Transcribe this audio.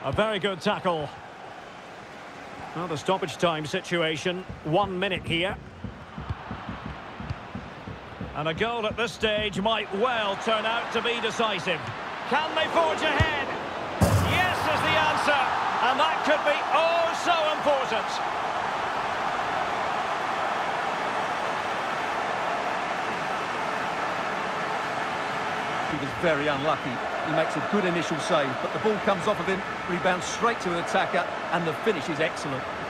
A very good tackle. Well, the stoppage time situation, 1 minute here. And a goal at this stage might well turn out to be decisive. Can they forge ahead? Yes is the answer, and that could be oh so important. He was very unlucky. He makes a good initial save, but the ball comes off of him, rebounds straight to an attacker, and the finish is excellent.